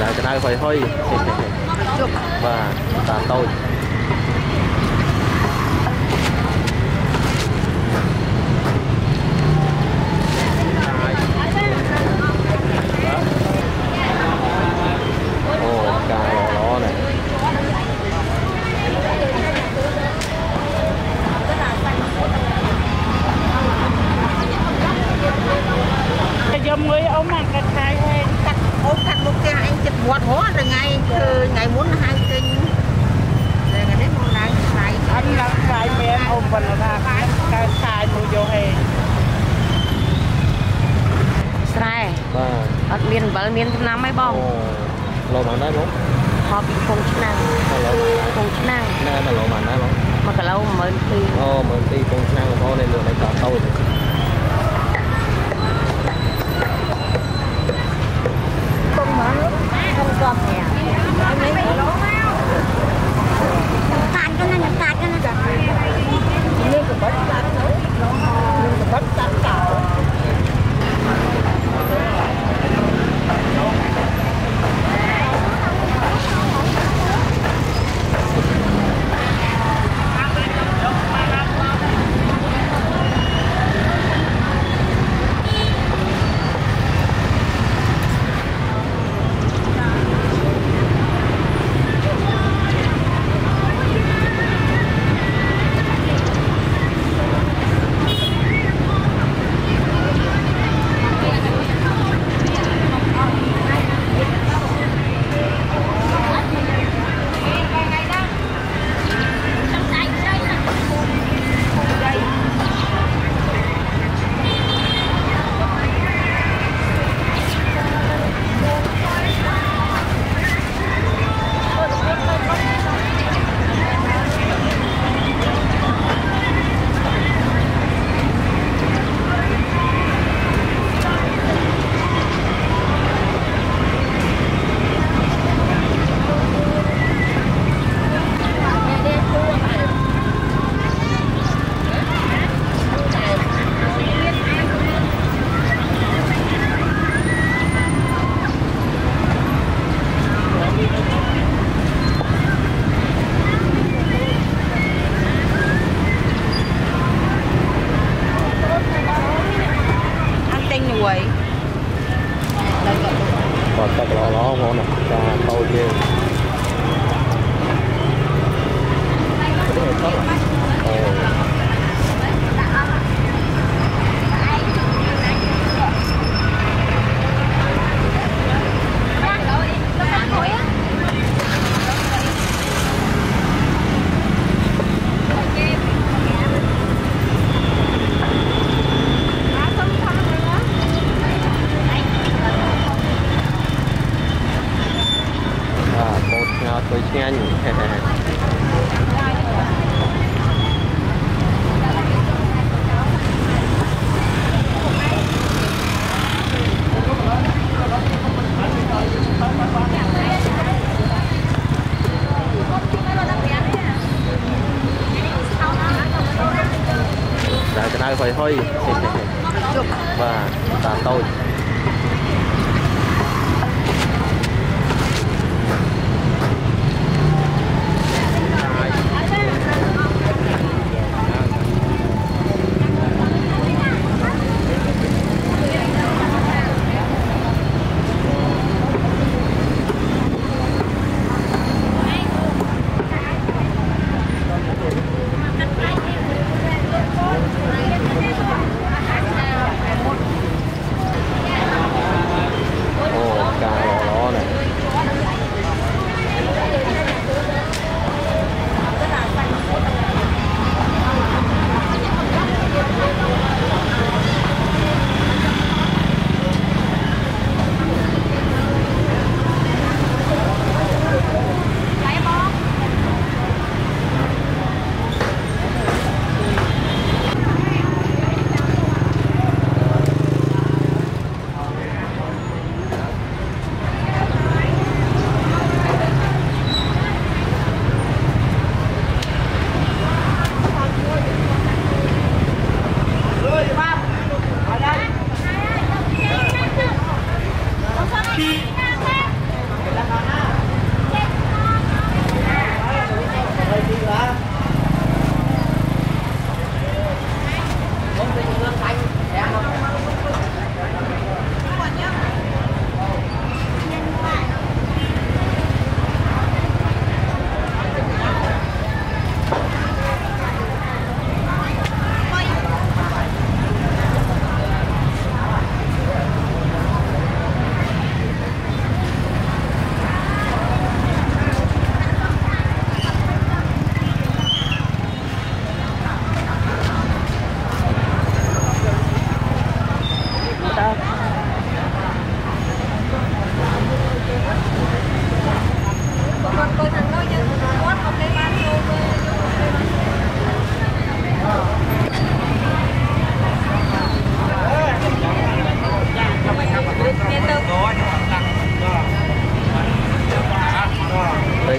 cái này phải hơi và tạm tôi người ông mà cắt hai cắt ốm cắt một cái anh chụp quạt hóa rồi ngày muốn hai kênh để cái đấy một lại anh là khai miền ông vẫn là khai mua vô hè sai ở miền bờ miền nam mấy bông lộ màn đấy bông họ bị không chức năng nè mà lộ màn đấy bông mà cả lâu mới đi mới đi không chức năng thôi nên lượng này cả tôi không còn nhà cạn cái này lên cái bánh cạn nữa lên cái bánh cạn cả còn tao lo ngon nè tôi kia tôi nghe nhỉ cái này phải hơi và tạm tôi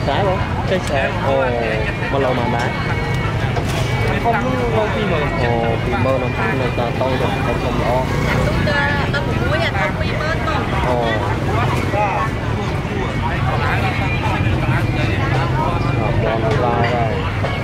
trái không? Cây trái. Ồ, bao lâu mà đá? Không lâu khi mà. Ồ, khi mơ nó không người ta to rồi, không rõ. Tôi cũng muốn nhà tôi quy mơ không? Ồ. Bò nó ra rồi.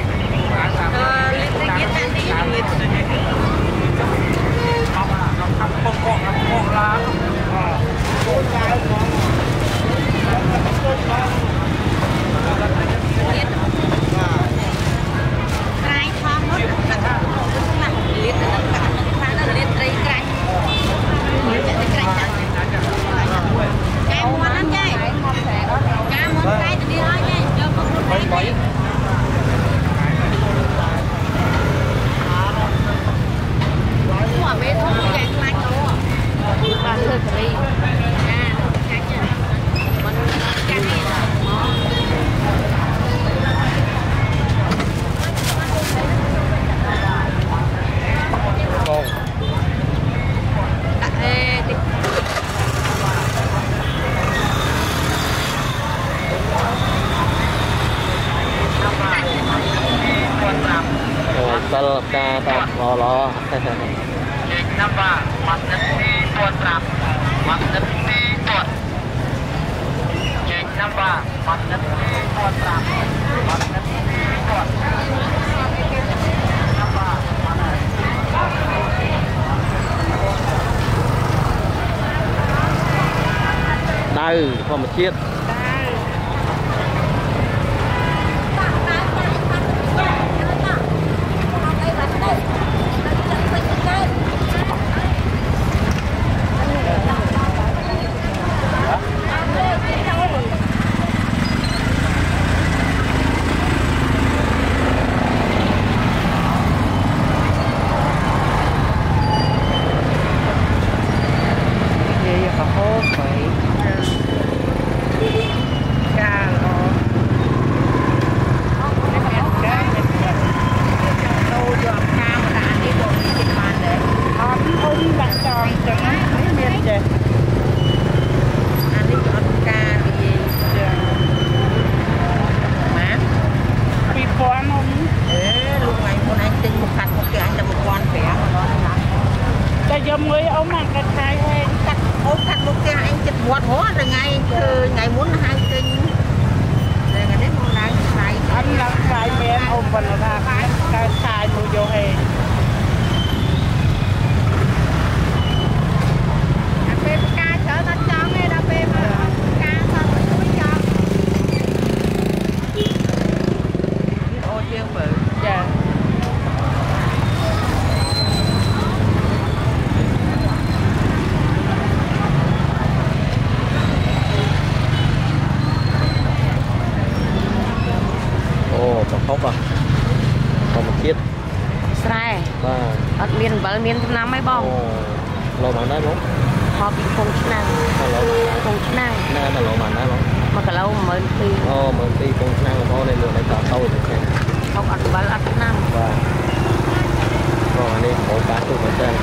Sel ca ta lo Kenapa Masnati Potram Masnati Pot Kenapa Masnati Potram Masnati Pot Kenapa đây không một chiếc dùm người ông mà cái khai hay cắt ốm cắt một cái anh chụp buồn hóa rồi ngày muốn hai kinh để cái đấy một ngày khai anh là khai bên ôm bên là khai khai mua vô hè bên ca chở nó cho nghe đâu bên ca sao nó túi cho ô chiên bự dạ khóc à còn một chiếc sai ở miền bờ miền Nam mấy bông lô mặn đấy bố họ bị không chức năng không chức năng nè mà lô mặn đấy bố mà cả lâu mới phi mới phi không chức năng là bố này lừa này tao tôi được xem không ăn bánh ăn chức năng và còn anh đi bộ cá tôi phải xem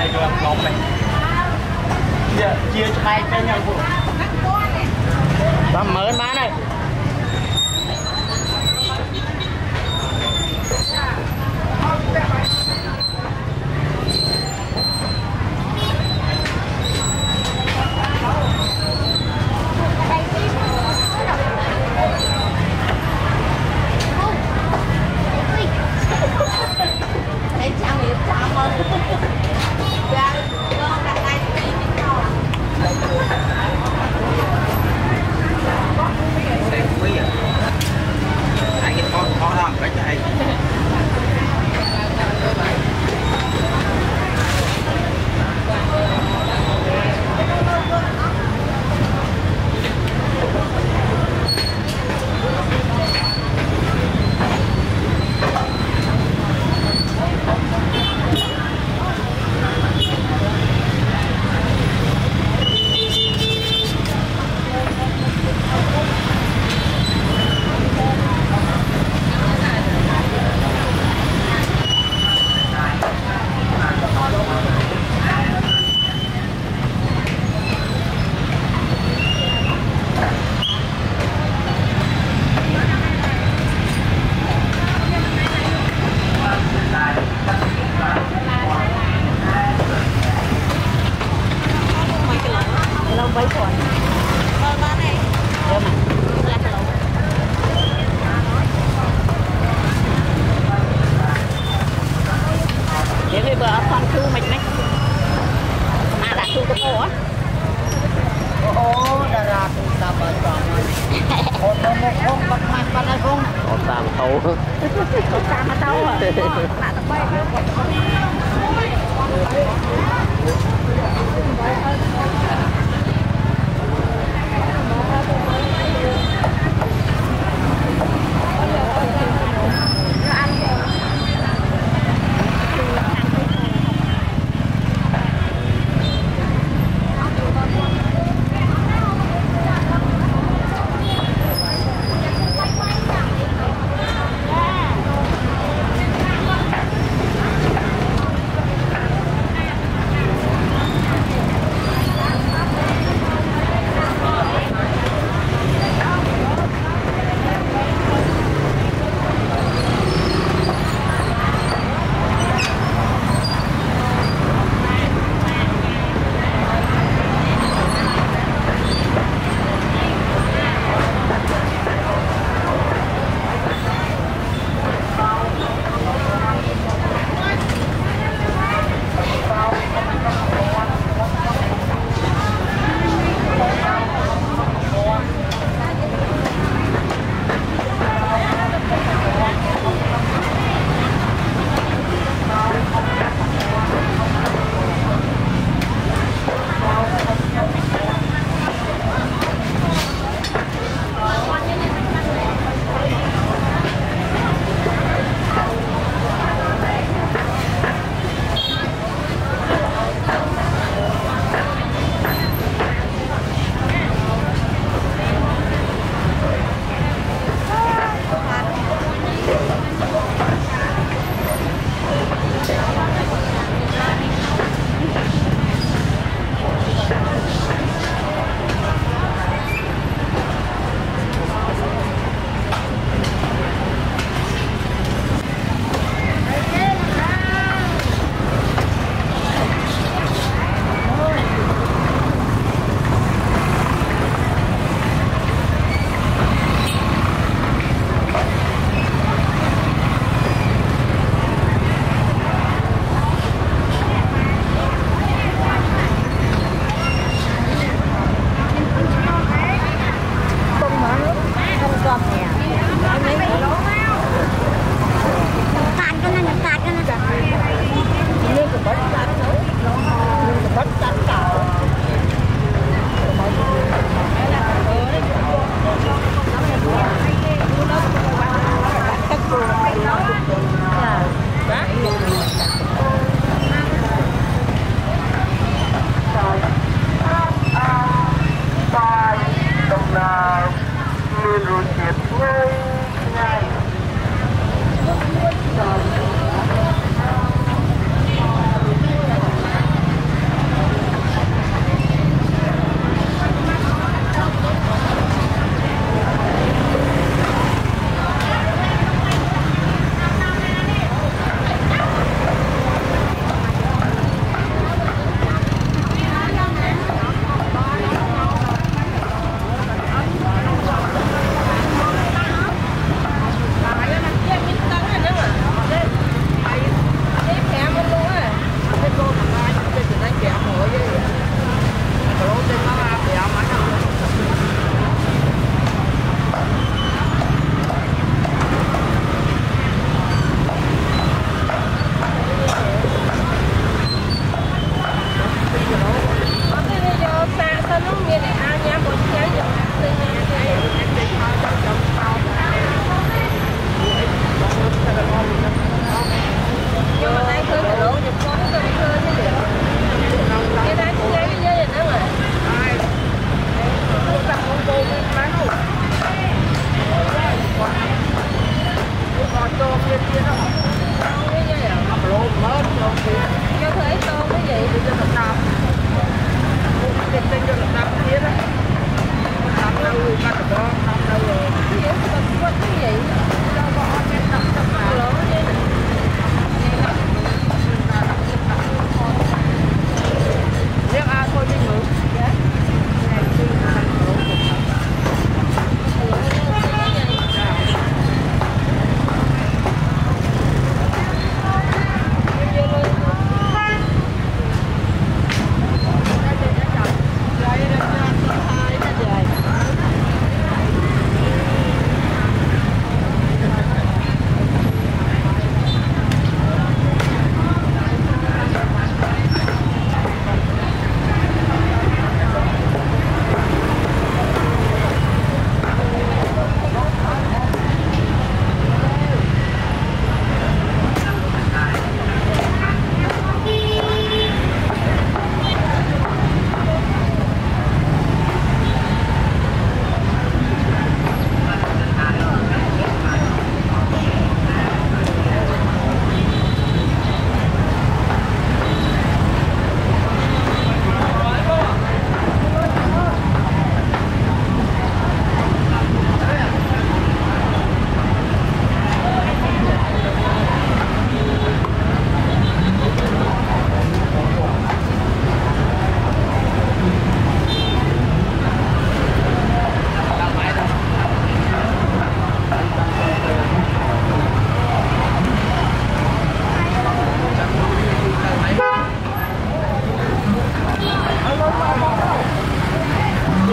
chia cho hai cái nhau Tầm mới bán này.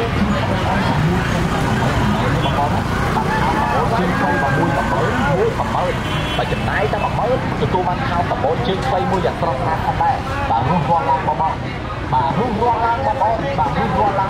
chương quay và mùi cầm mới và chụp nái ta bằng mới từ tu văn thao cầm bố chương quay mùi dạng trong hàng không đây bà hương hoa lang bò bò bà hương hoa lang bò bò bà hương hoa lang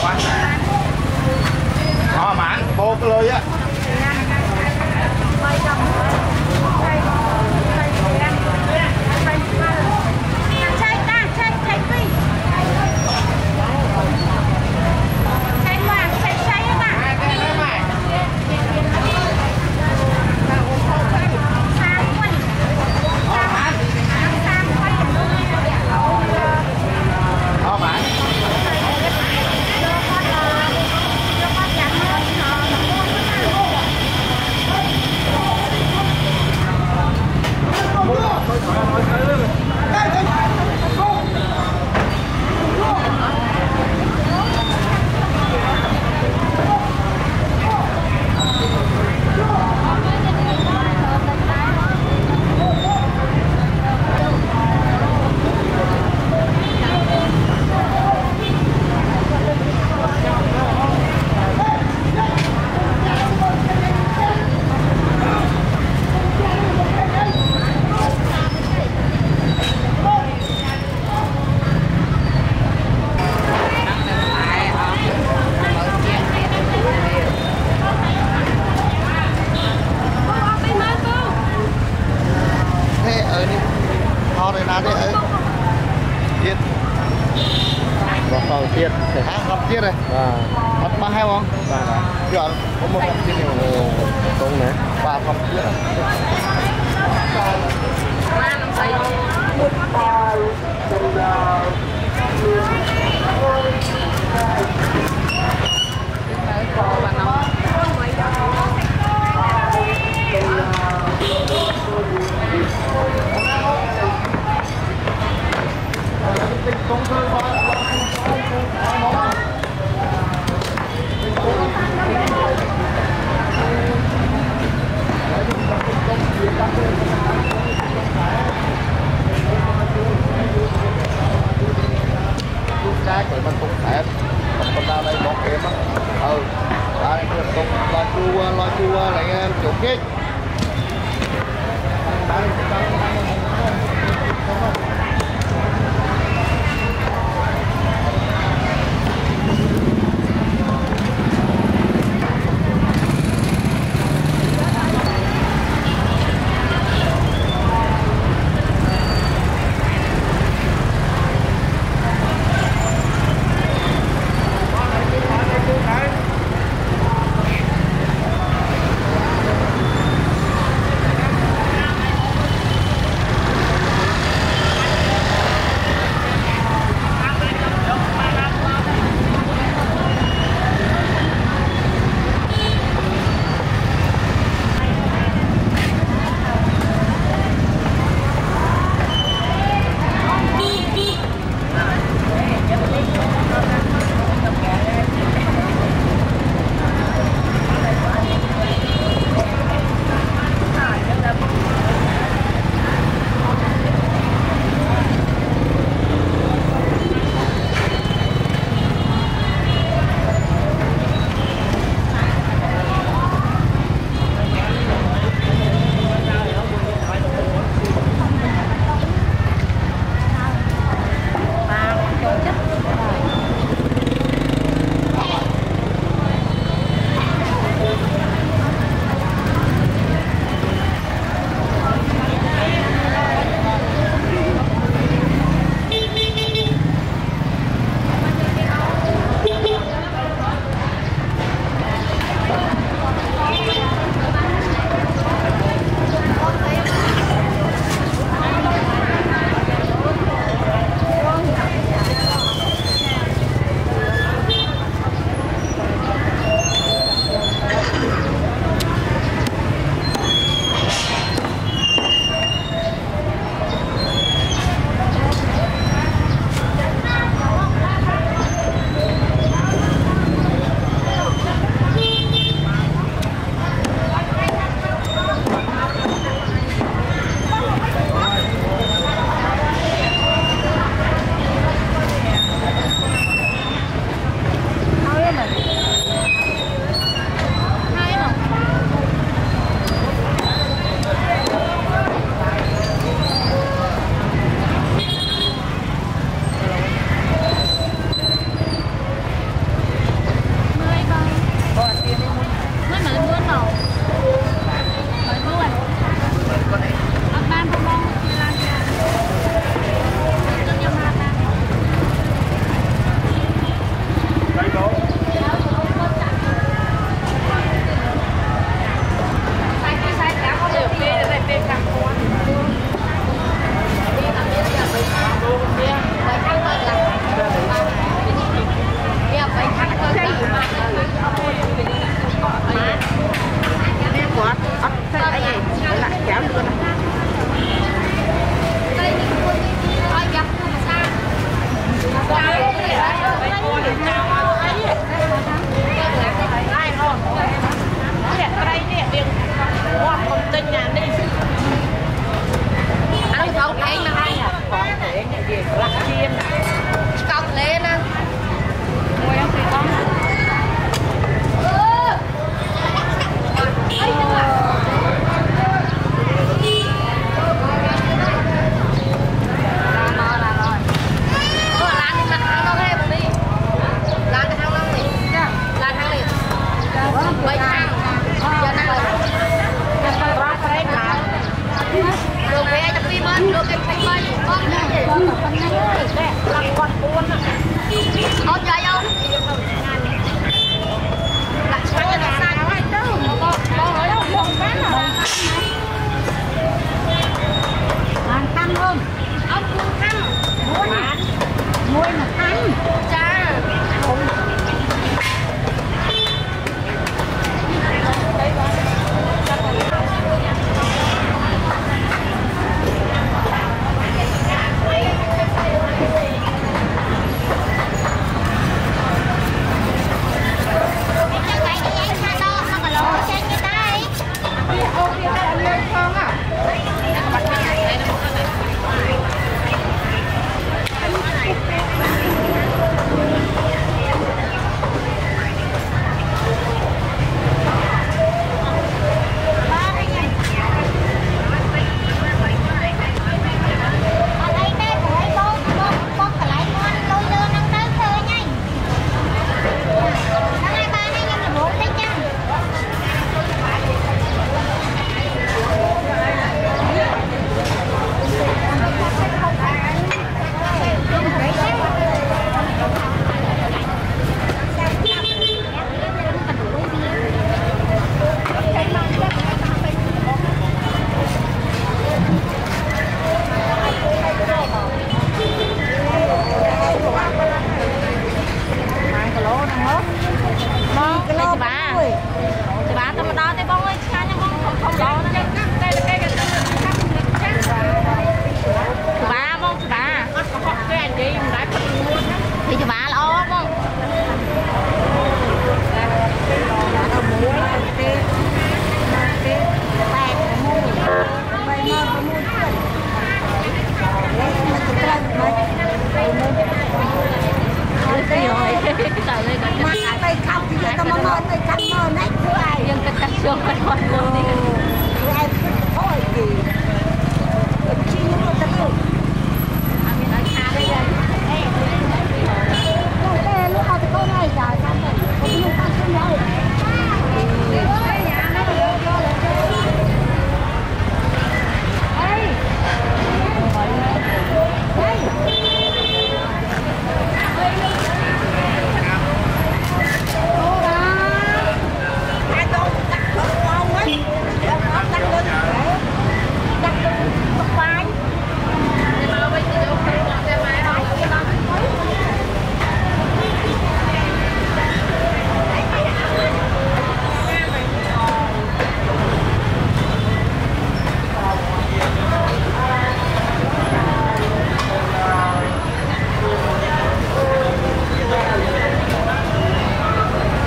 mãn bố cái lưới á tiết hả tiết này mất ba hai không rồi có một tiết nhiều không nè ba phòng tiết cái của mình cũng phải còn ra đây một em á đây cũng lo chua lại em chủ kết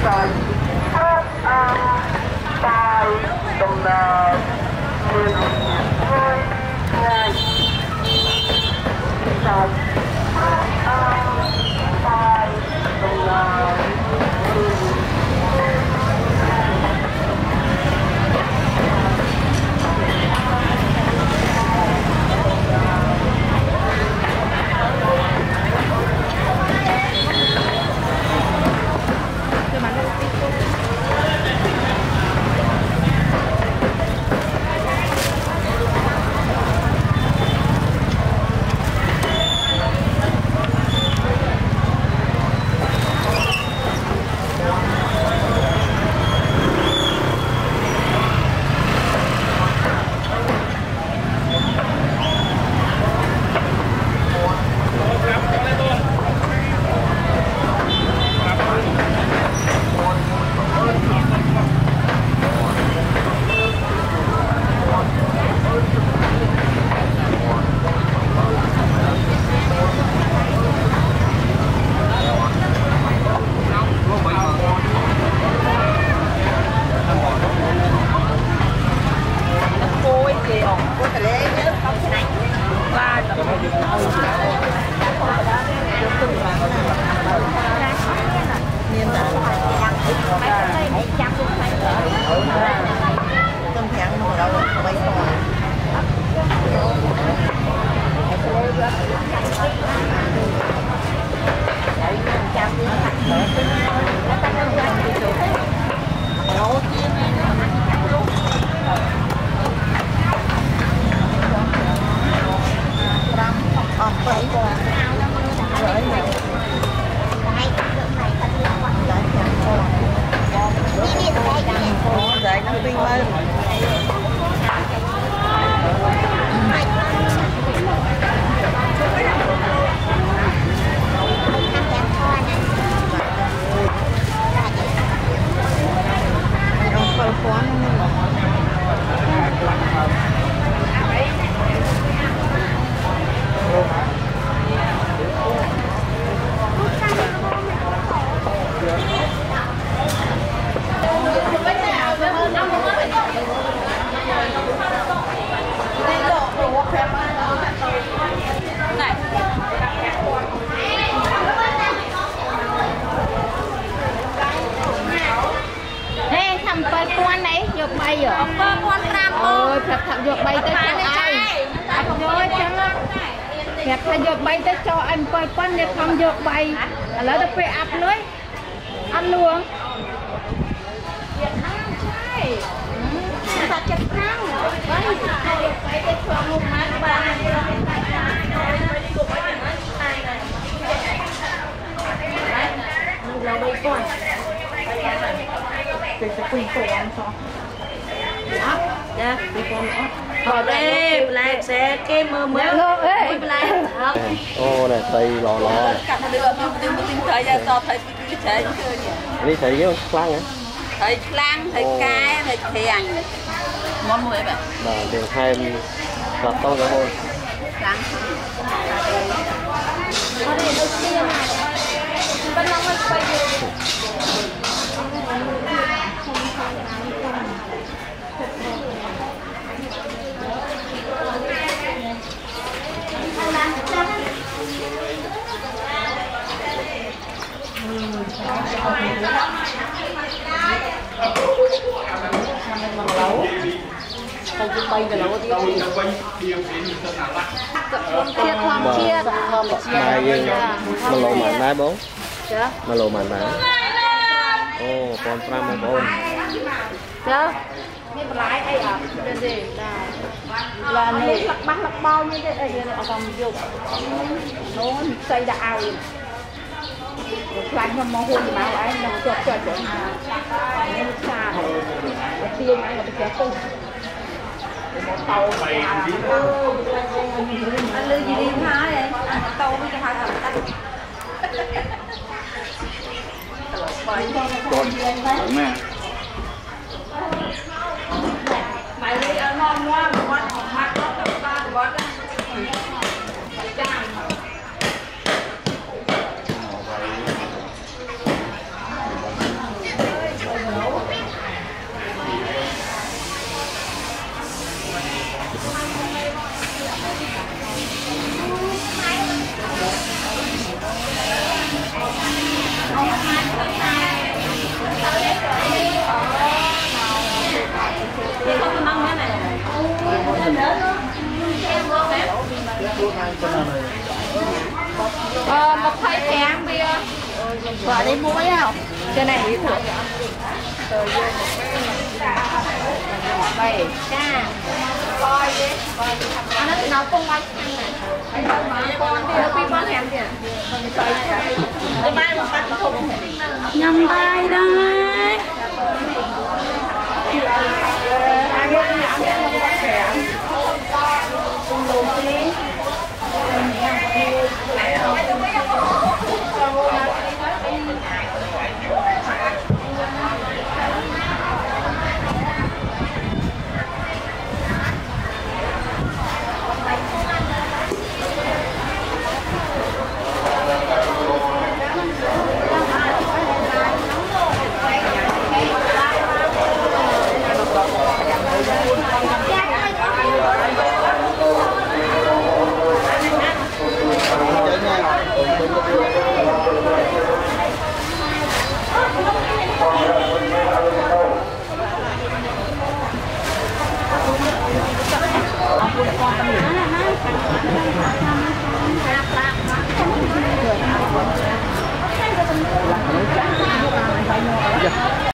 Ô này xây lò đi thấy cái khăn hả? Thấy khăn, thấy cái, thấy thèn món muối vậy. Đường hai và to cả môn. Khăn. bay cái lẩu tiêu chiết thom chiết mà dương mà lộ màn đá bố mà lộ màn đá ô con pram một ôn chứนี่ปลายไอ้อ่ะเดี๋ยวดิlà này bắt lắc bao như thế này ở trong dục nó xây đào lại mà mong hôn mà anh nó chọt chọt chọt nên xa rồi tiên anh là cái tàu tàu anh lưu gì đi hả vậy tàu với cái hai thằng nè mày đi ăn ngon quá mà quán mặt nó tập ba quán một thay thèm bia vợ đi mua mấy không cái này ít thôi vậy cha coi đi nó không ai con thì nó bị bán hẹn kìa nhâm tay đó